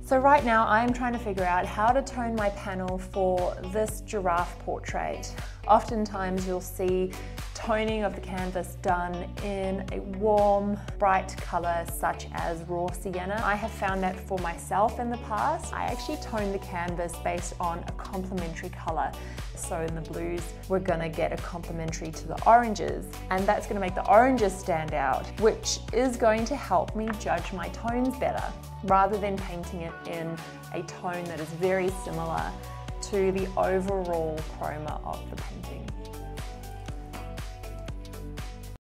So right now I'm trying to figure out how to tone my panel for this giraffe portrait. Oftentimes you'll see toning of the canvas done in a warm, bright color such as raw sienna. I have found that for myself in the past. I actually tone the canvas based on a complementary color. So in the blues, we're gonna get a complementary to the oranges, and that's gonna make the oranges stand out, which is going to help me judge my tones better, rather than painting it in a tone that is very similar to the overall chroma of the painting.